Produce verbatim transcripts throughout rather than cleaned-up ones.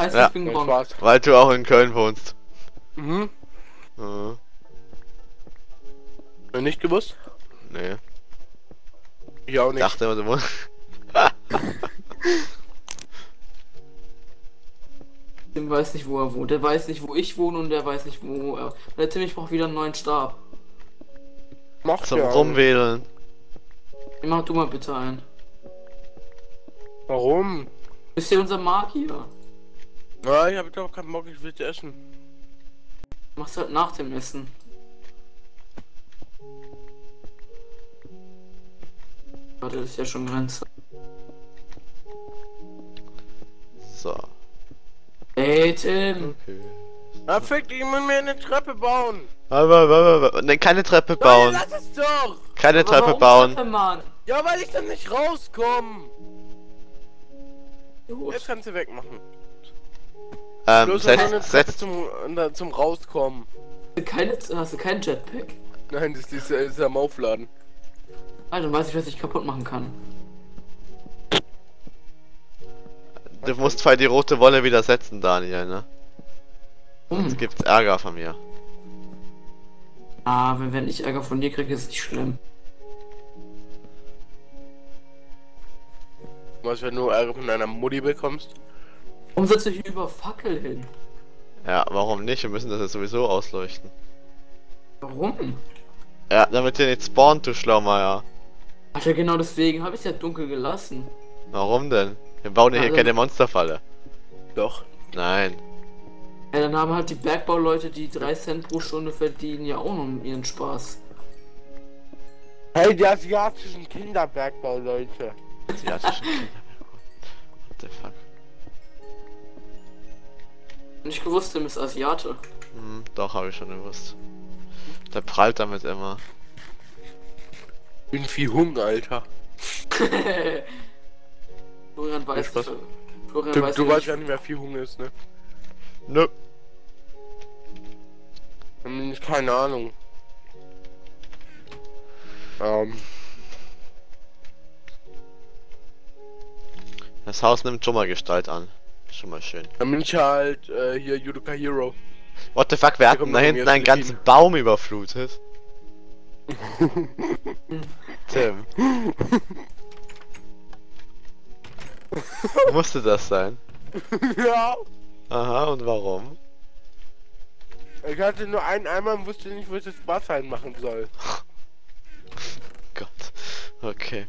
Heißt, Ja, ich bin Nein, Gronk. Spaß. weil du auch in Köln wohnst. Mhm. Mhm. Nicht gewusst? Nee. Ich auch Ich nicht. dachte immer, du wohnst. Tim weiß nicht, wo er wohnt. Der weiß nicht, wo ich wohne und der weiß nicht, wo er. Der Tim, ich brauche wieder einen neuen Stab. Mach Zum ja. Rumwedeln. Mach du mal bitte einen. Warum? Ist hier unser Magier. Ja, ich hab doch keinen Bock, ich will essen. Machst halt nach dem Essen. Warte, das ist ja schon Grenze. So. Ey, Tim. Okay. Ah, fick, ich muss mir eine Treppe bauen. Aber, aber, aber, ne, keine Treppe Nein, bauen. lass es doch. Keine Aber Treppe warum bauen. Treppe, Mann? Ja, weil ich dann nicht rauskomme. Gut. Jetzt kannst du wegmachen. Ähm, Bloß noch eine setz, Treppe setz, zum, äh, zum Rauskommen. Keine, hast du keinen Jetpack? Nein, das ist, das ist am Aufladen. Ah, dann weiß ich, was ich kaputt machen kann. du musst zwar die rote Wolle wieder setzen, Daniel, ne? Hm. Sonst gibt's Ärger von mir. Ah, wenn, wenn ich Ärger von dir kriege, ist nicht schlimm. Was, wenn du Ärger von deiner Mutti bekommst? Warum setzt du hier über Fackel hin? Ja, warum nicht? Wir müssen das jetzt sowieso ausleuchten. Warum? Ja, damit ihr nicht spawnt, du Schlaumeier. Alter, genau deswegen habe ich es ja dunkel gelassen. Warum denn? Wir bauen ja hier Also- keine Monsterfalle. Doch. Nein. Ja, dann haben halt die Bergbauleute, die drei Cent pro Stunde verdienen, ja auch noch ihren Spaß. Hey, die asiatischen Kinderbergbauleute. Asiatischen Kinder. What the fuck? Nicht gewusst, Tim ist Asiate. Hm, doch, habe ich schon gewusst. Der prallt damit immer. Ich bin viel Hunger, Alter. Florian weiß Spaß. nicht. Florian Du, weiß du nicht. weißt gar nicht, wer viel Hunger ist, ne? Nö. Hm, keine Ahnung. Ähm. Das Haus nimmt schon mal Gestalt an. Schon mal schön. Dann bin ich halt äh, hier Judoka Hero. What the fuck, wir hatten kommt da noch hinten mehr einen Philippinen. ganzen Baum überflutet. Tim. Musste das sein? Ja. Aha, und warum? Ich hatte nur einen Eimer und wusste nicht, wo ich das Wasser einmachen soll. Gott. Okay.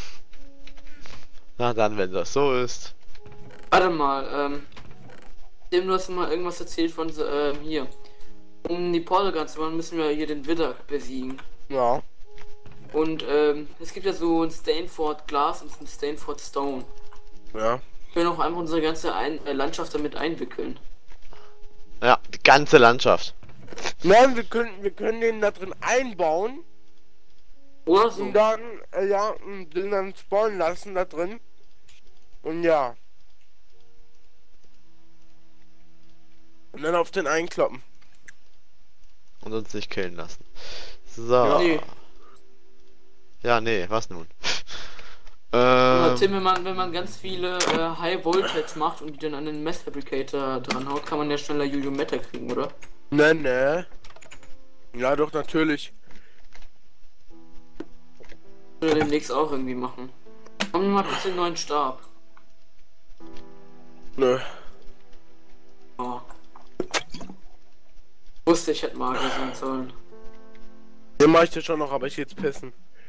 Na dann, wenn das so ist. Warte mal, ähm. Tim, du hast mal irgendwas erzählt von, ähm, hier. Um die Portal zu machen, müssen wir hier den Widder besiegen. Ja. Und, ähm, es gibt ja so ein Stainford Glas und ein Stainford Stone. Ja. Wir können auch einfach unsere ganze ein äh, Landschaft damit einwickeln. Ja, die ganze Landschaft. Nein, wir können, wir können den da drin einbauen Oder so. und dann, äh, ja, und den dann spawnen lassen da drin. Und ja. Und dann auf den einkloppen. Und uns nicht killen lassen. So. Ja. Nee. Ja, nee, was nun? Aber ähm, Tim, wenn man, wenn man ganz viele äh, High Voltage macht und die dann an den Mass Fabricator dranhaut, kann man ja schneller Juju Meta kriegen, oder? Ne, ne. Ja, doch, natürlich. Oder demnächst auch irgendwie machen. Komm mal bitte den neuen Stab. Nö. Oh. Wusste ich hätte Magier sein sollen. Den mach ich dir schon noch, aber ich geh jetzt pissen.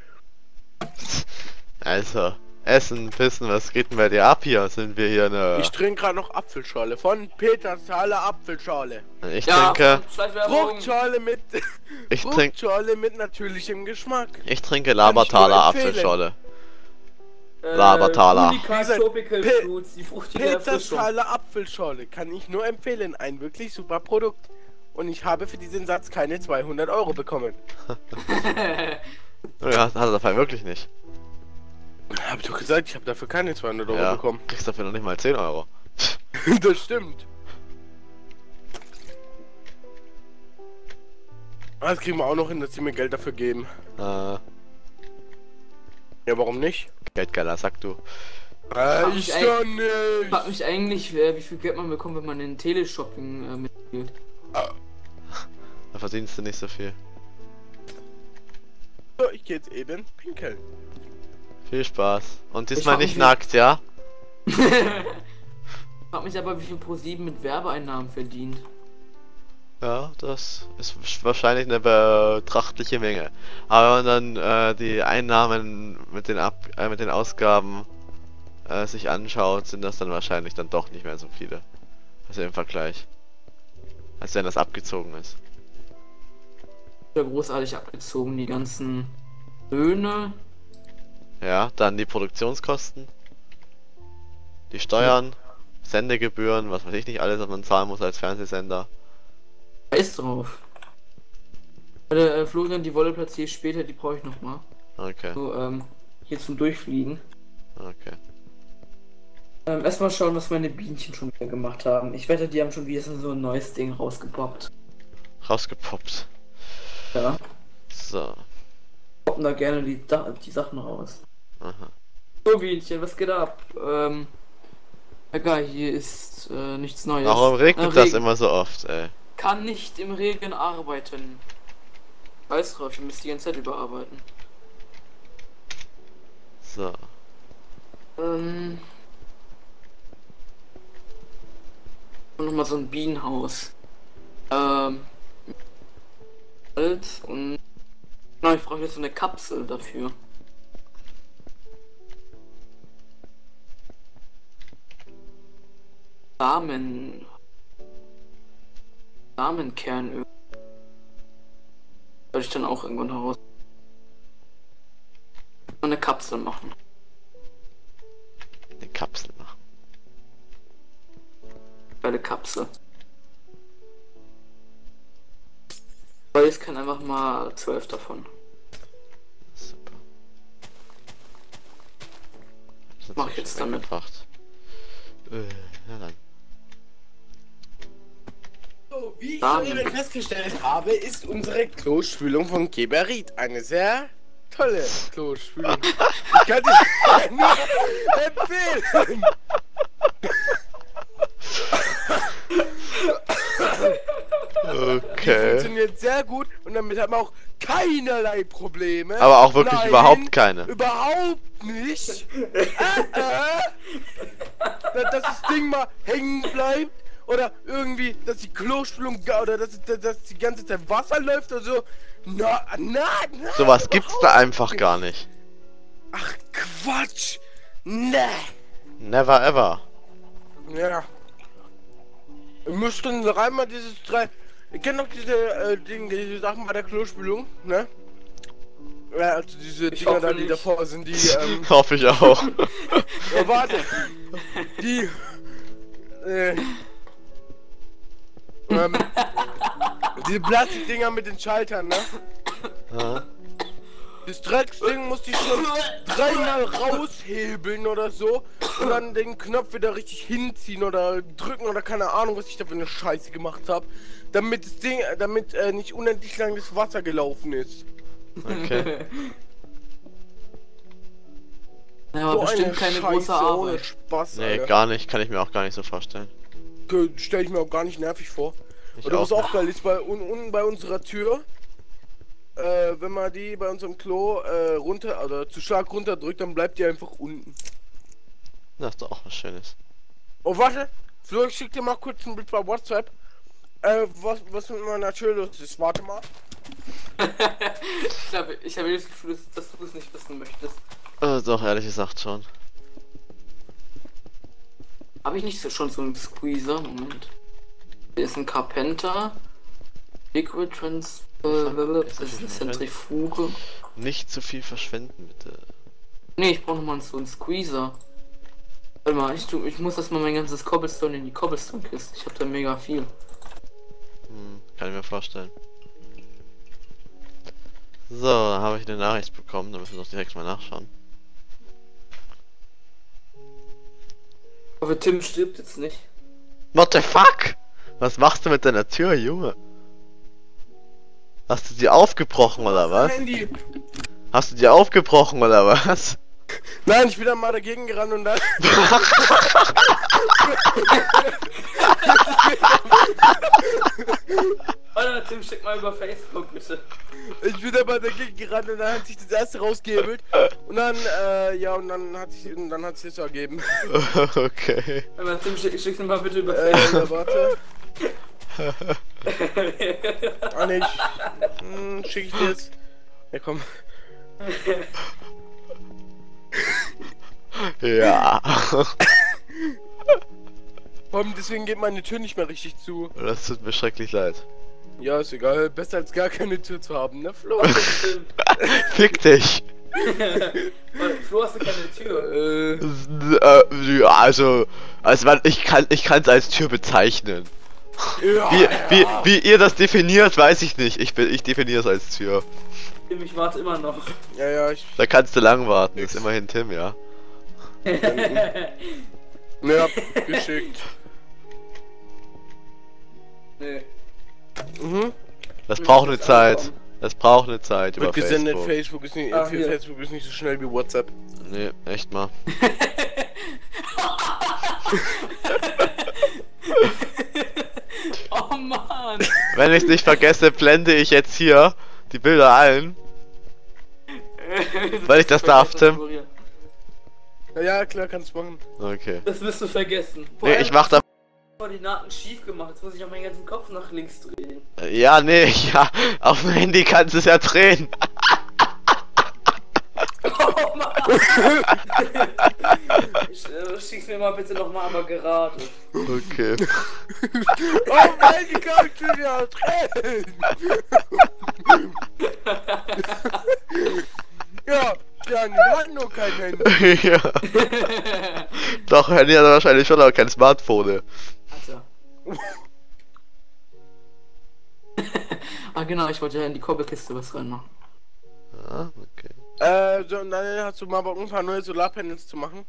also, Essen, Pissen, was geht denn bei dir ab hier? Sind wir hier eine... Ich trinke gerade noch Apfelschorle von Peters Thaler Apfelschorle. Ich Ja, trinke... Schleichwerbung. Fruchtschorle mit Ich trinke... Fruchtschorle mit natürlichem Geschmack. Ich trinke Labertaler empfehlen. Apfelschorle. Äh, Labertaler. Unica Wie gesagt, Tropical Pe- Fruits, die fruchtige Peters Erfrischung. Thaler Apfelschorle kann ich nur empfehlen. Ein wirklich super Produkt. Und ich habe für diesen Satz keine zweihundert Euro bekommen. Ja, hat er dabei wirklich nicht. Hab ich doch gesagt, ich habe dafür keine zweihundert Euro Ja, bekommen. kriegst dafür noch nicht mal zehn Euro. Das stimmt. Ah, das kriegen wir auch noch hin, dass sie mir Geld dafür geben. Äh, Ja, warum nicht? Geldgeiler, sag du. Äh, mich ich ein- doch Ich nicht. frag mich eigentlich, äh, wie viel Geld man bekommt, wenn man in Teleshopping äh, mitspielt. Da verdienst du nicht so viel. So, ich geh jetzt eben pinkeln. Viel Spaß. Und Ich diesmal frag mich, nicht wie- nackt, ja? Ich frag mich aber, wie viel ProSieben mit Werbeeinnahmen verdient. Ja, das ist wahrscheinlich eine betrachtliche Menge. Aber wenn man dann äh, die Einnahmen mit den Ab äh, mit den Ausgaben äh, sich anschaut, sind das dann wahrscheinlich dann doch nicht mehr so viele. Also im Vergleich. Als wenn das abgezogen ist. Ja, großartig abgezogen, die ganzen Löhne. Ja, dann die Produktionskosten, die Steuern, Sendegebühren, was weiß ich nicht alles, was man zahlen muss als Fernsehsender. Scheiß drauf. Warte, äh, Florian, die Wolle platziere ich später, die brauche ich nochmal. Okay, So, ähm, hier zum Durchfliegen. okay. Ähm, erstmal schauen, was meine Bienchen schon wieder gemacht haben. Ich wette, die haben schon wieder so ein neues Ding rausgepoppt. Rausgepoppt. Ja. So. Poppen da gerne die, da die Sachen raus. Aha. So, Bienchen, was geht ab? Ähm, egal, hier ist äh, nichts Neues. Warum regnet Äh, das Regen. immer so oft, ey? Kann nicht im Regen arbeiten. Weiß drauf, ich muss die ganze Zeit überarbeiten. So. Ähm. Und nochmal so ein Bienenhaus. Ähm. Holz und. Na, ich brauche jetzt so eine Kapsel dafür. Samen. Samenkernöl. Soll ich dann auch irgendwann heraus. Eine Kapsel machen. Eine Kapsel machen. Geile Kapsel. Weil ich kann einfach mal zwölf davon. Super. Das Mach ich jetzt damit. Gebracht. Äh, na dann. So, wie ich Samen. soeben festgestellt habe, ist unsere Klospülung von Geberit eine sehr tolle Klospülung. Ich kann die nur empfehlen. Die Okay. funktioniert sehr gut und damit haben wir auch keinerlei Probleme. Aber auch wirklich Nein, überhaupt keine. Überhaupt nicht. äh, äh, dass, dass das Ding mal hängen bleibt oder irgendwie, dass die Klospülung ga- oder dass, dass, dass die ganze Zeit Wasser läuft oder so. Na, na, na. Sowas gibt's da einfach gar nicht. Ach Quatsch. Ne. Never ever. Ja. Wir müssten einmal dieses drei. Ihr kennt doch diese äh, Dinge, diese Sachen bei der Klospülung, ne? Ja, also diese Ich Dinger hoffe da, die nicht. davor sind, die, ähm, Hoffe ich auch. oh, warte. Die, äh, ähm, diese Plastikdinger mit den Schaltern, ne? Ja. Das Drecksding musste ich schon dreimal raushebeln oder so und dann den Knopf wieder richtig hinziehen oder drücken oder keine Ahnung, was ich da für eine Scheiße gemacht habe, damit das Ding, damit äh, nicht unendlich lang das Wasser gelaufen ist. Okay. Ja, aber So bestimmt eine keine Scheiße große ohne Arbeit. Spaß, Nee, Alter. gar nicht. Kann ich mir auch gar nicht so vorstellen. Stell ich mir auch gar nicht nervig vor. Ich Oder was auch auch geil ist, bei, un, unten bei unserer Tür, äh, wenn man die bei unserem Klo äh, runter, oder zu stark runterdrückt, dann bleibt die einfach unten. Das ist doch auch was Schönes. Oh, warte, Flo, ich schick dir mal kurz ein Bild bei WhatsApp. Äh, was, was mit meiner Tür los ist, warte mal. Ich habe ich habe das Gefühl, dass, dass du es nicht wissen möchtest. Äh, doch, ehrlich gesagt schon. Habe ich nicht so schon so einen Squeezer? Moment. Hier ist ein Carpenter. Liquid Trans. Das ist eine Zentrifuge. Nicht zu viel verschwenden, bitte. Nee, ich brauche nochmal so einen Squeezer. Warte mal, ich, tu, ich muss erstmal mein ganzes Cobblestone in die Cobblestone-Kiste. Ich habe da mega viel. Hm, kann ich mir vorstellen. So, dann habe ich eine Nachricht bekommen, da müssen wir doch direkt mal nachschauen. Aber Tim stirbt jetzt nicht. What the fuck? Was machst du mit deiner Tür, Junge? Hast du die aufgebrochen oder was? Handy. Hast du die aufgebrochen oder was? Nein, ich bin dann mal dagegen gerannt und dann... Alter, Tim, schick mal über Facebook, bitte. Ich bin dann mal dagegen gerannt und dann hat sich das erste rausgehebelt. Und dann, äh, ja, und dann hat sich, und dann hat sich das ergeben. Okay. Aber Tim, schick, schick's mir mal bitte über Äh, Facebook. ja, warte. Ah, ne, ich... Hm, schick ich dir jetzt. Ja, komm. Ja. Vor allem deswegen geht meine Tür nicht mehr richtig zu. Das tut mir schrecklich leid. Ja, ist egal. Besser als gar keine Tür zu haben, ne, Flo? Fick dich. Flo, hast du keine Tür? äh, Äh, ja, also, also man, ich kann, ich kann es als Tür bezeichnen. ja, Wie, ja. wie, wie ihr das definiert, weiß ich nicht. Ich, bin- ich definiere es als Tür. Tim, ich warte immer noch. Ja, ja, ich... Da kannst du lang warten. Das ist immerhin Tim, ja. Ja, geschickt. Nee. Mhm. Das braucht eine Zeit. Das braucht eine Zeit über Wird gesendet, Facebook. Facebook ist nicht, Ah, hier. Facebook ist nicht so schnell wie WhatsApp. Nee, echt mal. Oh Mann! Wenn ich es nicht vergesse, blende ich jetzt hier die Bilder ein. Weil ich das darf, Tim. Ja, ja, klar, kannst du machen. Okay. Das wirst du vergessen. Vor Nee, allem ich mach da. Koordinaten schief gemacht. Jetzt muss ich auch meinen ganzen Kopf nach links drehen. Ja, nee, ja. Auf dem Handy kannst du es ja drehen. Oh Mann! Ich, äh, Schick's mir mal bitte nochmal, aber gerade. Okay. Oh mein Gott, ich bin ja drin! Ja, ja, wir hatten nur kein Handy. Ja. Doch, Handy hat er wahrscheinlich schon, aber kein Smartphone. Alter. Ah genau, ich wollte ja in die Korbelkiste was reinmachen. Ah, okay. Äh, so, und dann hast du mal Bock, ein paar neue Solarpanels zu machen.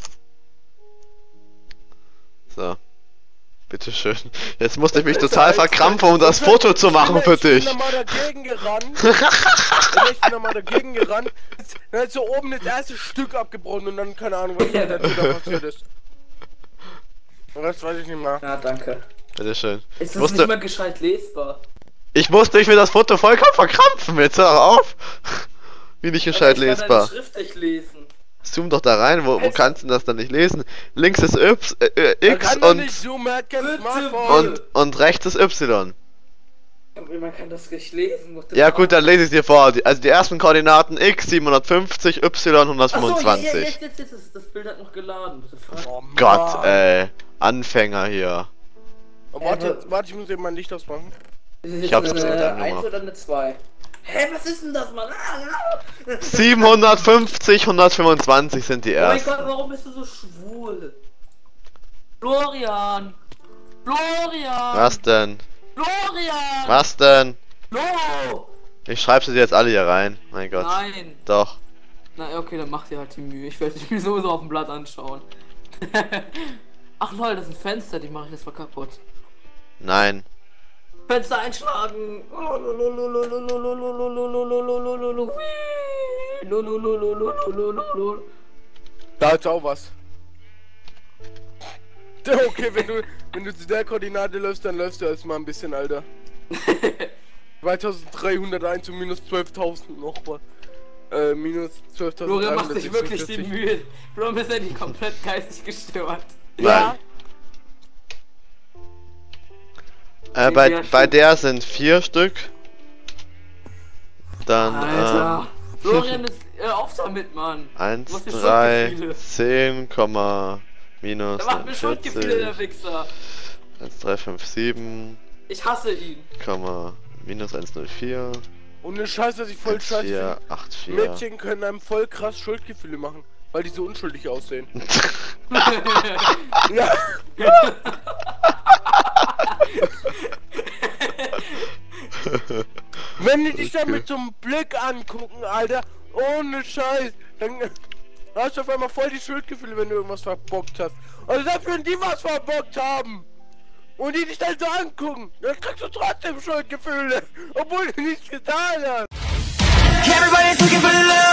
So. Bitteschön. Jetzt musste ich mich total verkrampfen, um das Foto zu machen für dich. Ich bin da mal dagegen gerannt. Ich bin da mal dagegen gerannt. Dann hat so oben das erste Stück abgebrochen und dann keine Ahnung, was mit der Tür da passiert ist. Und das weiß ich nicht mehr. Ja, danke. Bitteschön. Ist Ich das musste, nicht mal gescheit lesbar? ich musste mich für das Foto vollkommen verkrampfen. Jetzt hör auf. Wie nicht gescheit Also ich kann lesbar. deine Schrift nicht lesen. Zoom doch da rein, wo, wo kannst du das dann nicht lesen? Links ist Y, äh, äh, Man X kann doch und, nicht zoomen, er hat kein Bitte, Smartphone. und, und rechts ist Y. Aber man kann das nicht lesen. what the Ja fuck? gut, dann lese ich es dir vor. Die- Also die ersten Koordinaten X siebenhundertfünfzig, Y Achso, ja, ja, hundertfünfundzwanzig. jetzt, jetzt, jetzt ist das Bild hat noch geladen. What the fuck? Oh, Mann. Gott, ey. Anfänger hier. Oh, warte, warte, ich muss eben mein Licht ausmachen. Ist es Ich jetzt hab's eine jetzt mit deinem eins Nummer. oder eine zwei? Hä, was ist denn das, Mann? Ah, ah. siebenhundertfünfzig, hundertfünfundzwanzig sind die Oh mein ersten. Gott, warum bist du so schwul? Florian! Florian! Was denn? Florian! Was denn? Flo! Ich schreibe sie dir jetzt alle hier rein. Mein Gott. Nein! Doch. Na okay, dann mach dir halt die Mühe. Ich werde mir sowieso auf dem Blatt anschauen. Ach lol, das ist ein Fenster, die mache ich jetzt mal kaputt. Nein. Fenster einschlagen! Da ist auch was. Okay, wenn du, wenn du zu der Koordinate läufst, dann läufst du erstmal ein bisschen, Alter. zweitausenddreihunderteins und minus zwölftausend noch was. Äh, minus zwölftausend. Florian macht sich wirklich die Mühe. Warum ist er nicht komplett geistig gestört? Ja. Äh, bei, bei der sind vier Stück. Dann, Alter. Florian ist äh, auf damit, Mann. ähm, eins, Du machst mir drei, Schuldgefühle. zehn, minus Er macht mir Schuldgefühle, der vierzig, Wichser. eins, drei, fünf, sieben, Ich hasse ihn. minus eins null vier, Und eine Scheiße, dass ich voll scheiße vier, finde. acht vier. Mädchen können einem voll krass Schuldgefühle machen, weil die so unschuldig aussehen. Ja. Wenn die dich dann Okay. mit so einem Blick angucken, Alter, ohne Scheiß, dann hast du auf einmal voll die Schuldgefühle, wenn du irgendwas verbockt hast. Also dafür, wenn die was verbockt haben und die dich dann so angucken, dann kriegst du trotzdem Schuldgefühle, obwohl du nichts getan hast. Everybody's looking for love.